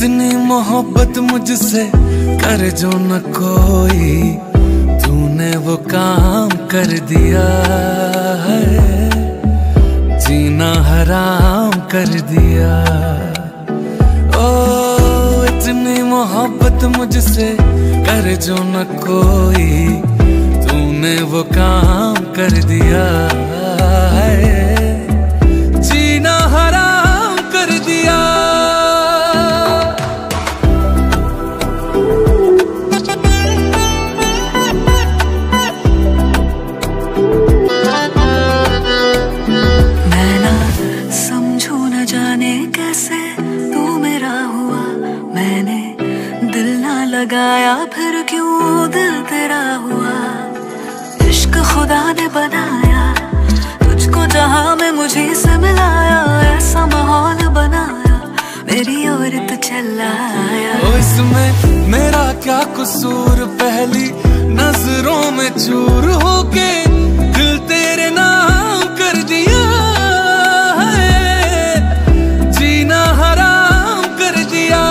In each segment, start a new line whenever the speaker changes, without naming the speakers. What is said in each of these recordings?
इतनी मोहब्बत मुझसे कर जो न कोई, तूने वो काम कर दिया है, जीना हराम कर दिया। ओ इतनी मोहब्बत मुझसे कर जो न कोई, तूने वो काम कर दिया है, जीना हराम कर दिया।
मैं ना समझू न जाने कैसे तू मेरा हुआ, मैंने दिल ना लगाया फिर क्यों दिल तेरा हुआ। इश्क खुदा ने बनाया तुझको जहां में मुझे से मिलाया, ऐसा माहौल बनाया मेरी ओर तो चला आया।
ओ इसमें मेरा क्या कसूर, पहली नजरों में चूर होके दिल तेरे नाम कर दिया है, जीना हराम कर दिया।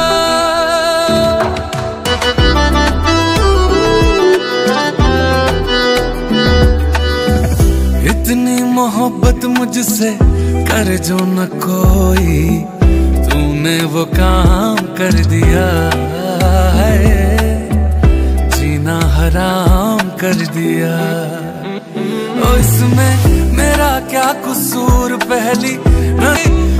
इतनी मोहब्बत मुझसे कर जो न कोई, तूने वो काम कर दिया है, जीना हराम कर दिया। ओ इसमें मेरा क्या कसूर, पहली